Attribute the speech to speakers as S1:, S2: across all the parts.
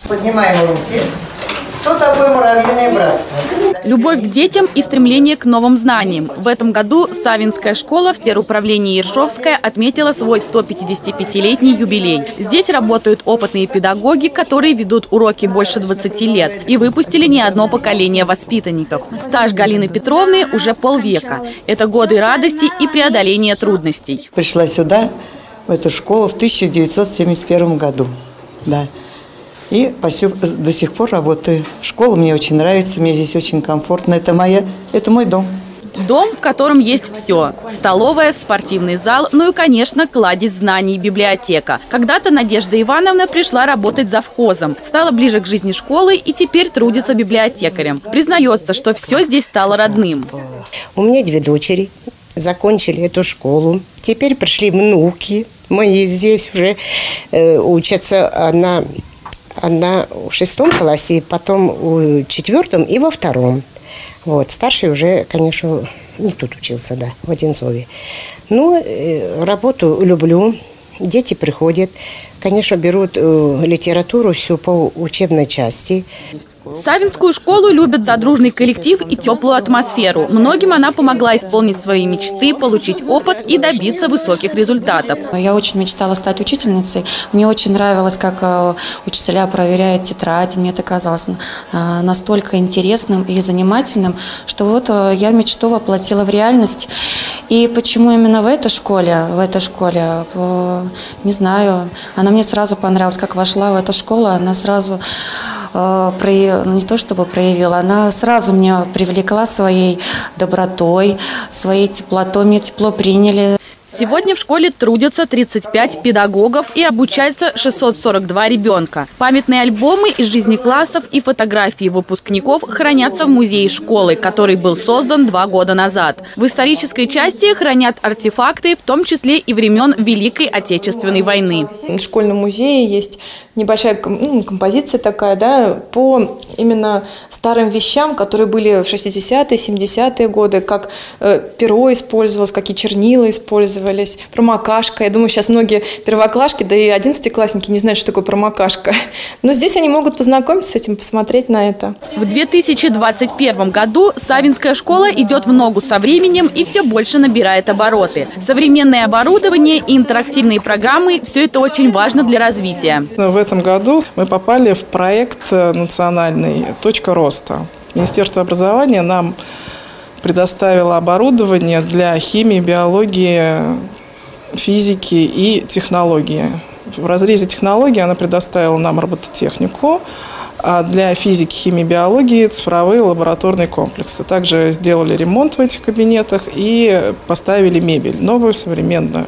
S1: Поднимаем руки. Что такое муравьиное братство?
S2: Любовь к детям и стремление к новым знаниям. В этом году Савинская школа в теруправлении Ершовская отметила свой 155-летний юбилей. Здесь работают опытные педагоги, которые ведут уроки больше 20 лет и выпустили не одно поколение воспитанников. Стаж Галины Петровны уже полвека. Это годы радости и преодоления трудностей.
S1: Пришла сюда, в эту школу, в 1971 году. Да. И до сих пор работаю. Школа мне очень нравится, мне здесь очень комфортно. Это мой дом.
S2: Дом, в котором есть все. Столовая, спортивный зал, ну и, конечно, кладезь знаний, библиотека. Когда-то Надежда Ивановна пришла работать завхозом, стала ближе к жизни школы и теперь трудится библиотекарем. Признается, что все здесь стало родным.
S3: У меня 2 дочери, закончили эту школу. Теперь пришли внуки. Мои здесь уже учатся. Она в 6 классе, потом в 4 и во 2. Вот. Старший уже, конечно, не тут учился, да, в Одинцове. Но работу люблю, дети приходят, конечно, берут литературу всю по учебной части.
S2: Савинскую школу любят за дружный коллектив и теплую атмосферу. Многим она помогла исполнить свои мечты, получить опыт и добиться высоких результатов.
S4: Я очень мечтала стать учительницей. Мне очень нравилось, как учителя проверяют тетради. Мне это казалось настолько интересным и занимательным, что вот я мечту воплотила в реальность. И почему именно в этой школе, не знаю, она мне сразу понравилась, как вошла в эту школу, она сразу не то чтобы проявила, она сразу меня привлекла своей добротой, своей теплотой, меня тепло приняли.
S2: Сегодня в школе трудятся 35 педагогов и обучается 642 ребенка. Памятные альбомы из жизни классов и фотографии выпускников хранятся в музее школы, который был создан 2 года назад. В исторической части хранят артефакты, в том числе и времен Великой Отечественной войны.
S5: В школьном музее есть небольшая композиция такая, да, по именно старым вещам, которые были в 60-е, 70-е годы, как перо использовалось, какие чернила использовались. Промокашка. Я думаю, сейчас многие первоклашки, да и 11-классники не знают, что такое промокашка. Но здесь они могут познакомиться с этим, посмотреть на это.
S2: В 2021 году Савинская школа идет в ногу со временем и все больше набирает обороты. Современное оборудование и интерактивные программы – все это очень важно для развития.
S6: В этом году мы попали в проект национальный «Точка роста». Министерство образования нам предоставила оборудование для химии, биологии, физики и технологии. В разрезе технологии она предоставила нам робототехнику, а для физики, химии, биологии цифровые лабораторные комплексы. Также сделали ремонт в этих кабинетах и поставили мебель, новую, современную.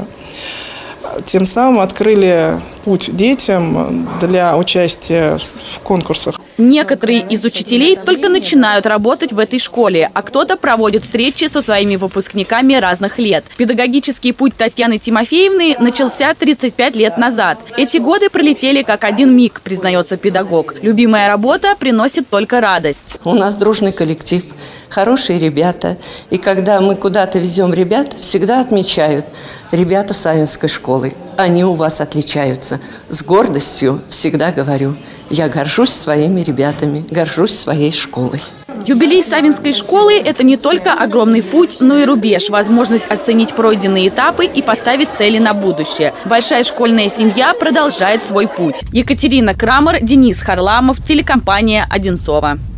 S6: Тем самым открыли путь детям для участия в конкурсах.
S2: Некоторые из учителей только начинают работать в этой школе, а кто-то проводит встречи со своими выпускниками разных лет. Педагогический путь Татьяны Тимофеевны начался 35 лет назад. Эти годы пролетели как один миг, признается педагог. Любимая работа приносит только радость.
S7: У нас дружный коллектив, хорошие ребята. И когда мы куда-то везем ребят, всегда отмечают: ребята Савинской школы, они у вас отличаются. С гордостью всегда говорю: я горжусь своими ребятами, горжусь своей школой.
S2: Юбилей Савинской школы – это не только огромный путь, но и рубеж, возможность оценить пройденные этапы и поставить цели на будущее. Большая школьная семья продолжает свой путь. Екатерина Крамер, Денис Харламов, телекомпания «Одинцово».